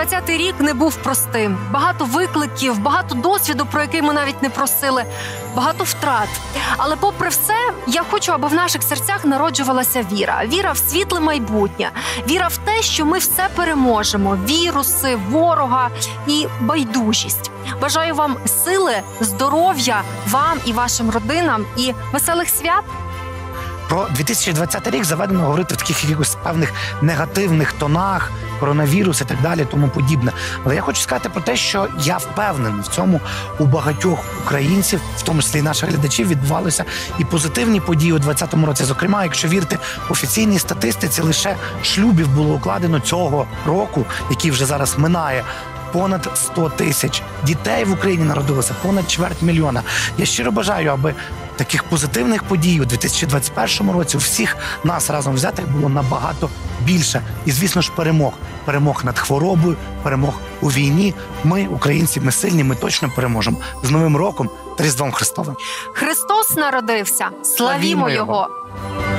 2020 рік не був простим. Багато викликів, багато досвіду, про який ми навіть не просили, багато втрат. Але попри все, я хочу, аби в наших серцях народжувалася віра. Віра в світле майбутнє. Віра в те, що ми все переможемо. Віруси, ворога і байдужість. Бажаю вам сили, здоров'я, вам і вашим родинам, і веселих свят. Про 2020 рік заведено говорити в таких якихось певних негативних тонах, коронавірус і так далі, тому подібне. Але я хочу сказати про те, що я впевнений в цьому у багатьох українців, в тому числі і наших глядачів, відбувалися і позитивні події у 2020 році. Зокрема, якщо вірити офіційній статистиці, лише шлюбів було укладено цього року, який вже зараз минає, понад 100 тисяч. Дітей в Україні народилося понад 250 000. Я щиро бажаю, аби таких позитивних подій у 2021 році у всіх нас разом взятих було набагато більше. І, звісно ж, перемог. Перемог над хворобою, перемог у війні. Ми, українці, ми сильні, ми точно переможемо. З Новим роком та Різдвом Христовим. Христос народився. Славімо Його!